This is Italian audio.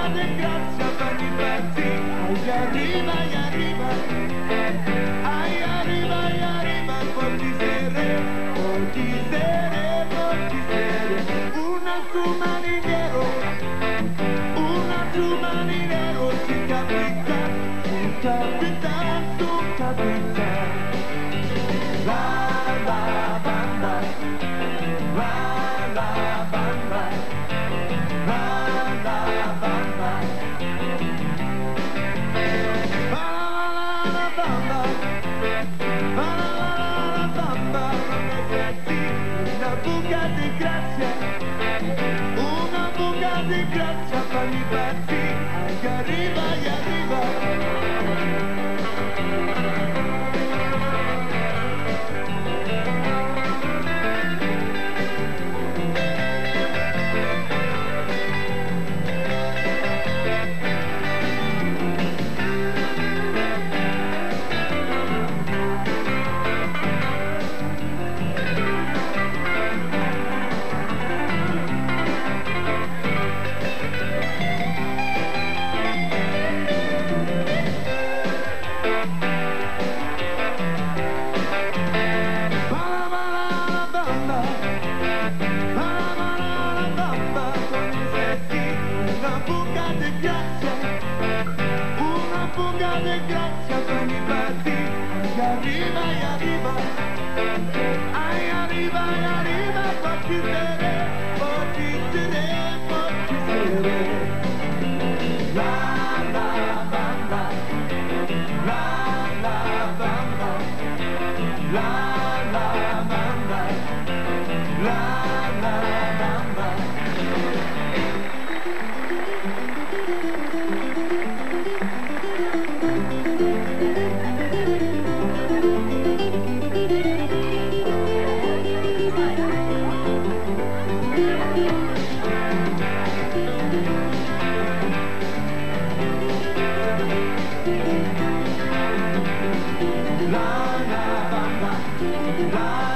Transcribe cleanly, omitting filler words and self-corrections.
de grazia fanno impazzire. Ai arriva, ai arriva, porti sere, un altro marinero si capita, la bamba, la bamba, la bamba, una buca di grazia fanno impazzire. Ai arriva, una fuga di grazia fanno impazzire. Ai arriva, porti sere, la bamba, la bamba, la bamba, la bamba. La bamba, la